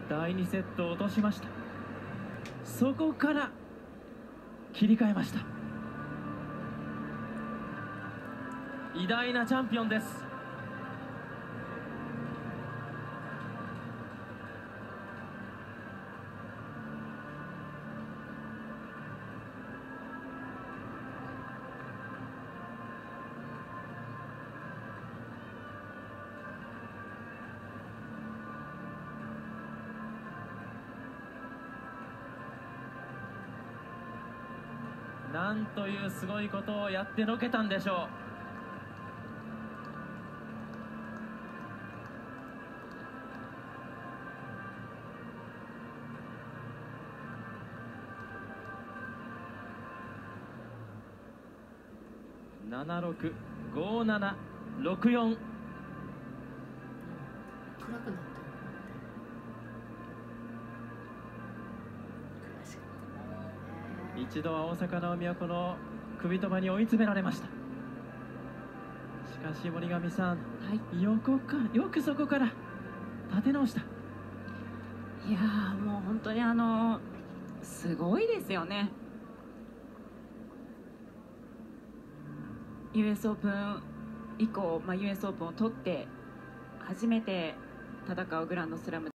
第2セットを落としました。そこから切り替えました。偉大なチャンピオンです。なんというすごいことをやってのけたんでしょう。765764。 暗くなってる。悔しかったね。 一度は大坂なおみはこの首飛ばに追い詰められました。しかし森上さん、よくそこから立て直した。 いやー、もう本当にすごいですよね。US オープン以降、US オープンを取って初めて戦うグランドスラム